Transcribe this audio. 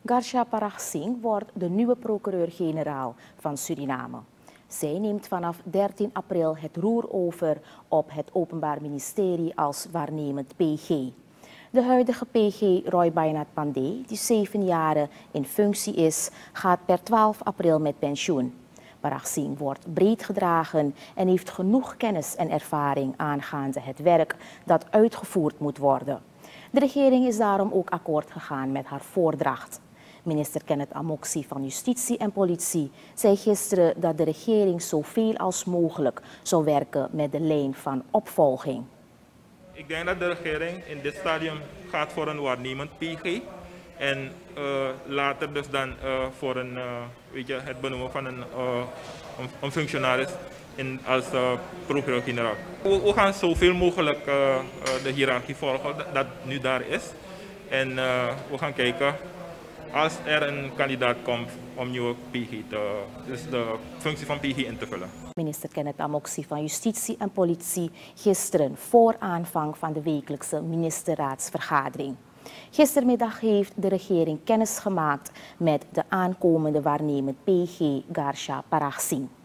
Garsha Paraghsingh wordt de nieuwe procureur-generaal van Suriname. Zij neemt vanaf 13 april het roer over op het Openbaar Ministerie als waarnemend PG. De huidige PG Roy Bainat Pandey, die 7 jaar in functie is, gaat per 12 april met pensioen. Paraghsingh wordt breed gedragen en heeft genoeg kennis en ervaring aangaande het werk dat uitgevoerd moet worden. De regering is daarom ook akkoord gegaan met haar voordracht. Minister Kenneth Amoksi van Justitie en Politie zei gisteren dat de regering zoveel als mogelijk zou werken met de lijn van opvolging. Ik denk dat de regering in dit stadium gaat voor een waarnemend PG en later dus dan voor het benoemen van een functionaris als procureur-generaal. We gaan zoveel mogelijk de hiërarchie volgen dat nu daar is en we gaan kijken als er een kandidaat komt om nieuwe PG dus de functie van PG in te vullen. Minister Kenneth Amoksi van Justitie en Politie gisteren voor aanvang van de wekelijkse ministerraadsvergadering. Gistermiddag heeft de regering kennis gemaakt met de aankomende waarnemend PG Garsha Paraghsingh.